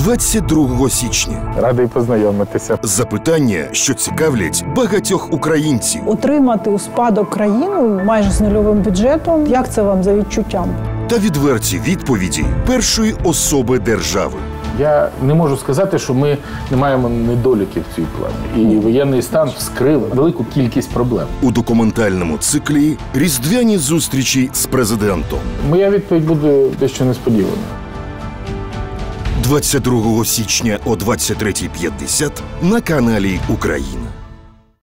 22 січня. Радий познайомитися. Запитання, що цікавлять багатьох українців. Отримати у спадок країну майже з нульовим бюджетом. Як це вам за відчуттям? Та відверті відповіді першої особи держави. Я не можу сказати, що ми не маємо недоліків в цій плані. І воєнний стан вскрив велику кількість проблем. У документальному циклі «Різдвяні зустрічі з президентом». Моя відповідь буде дещо несподівана. 22 січня о 23:50 на каналі «Україна».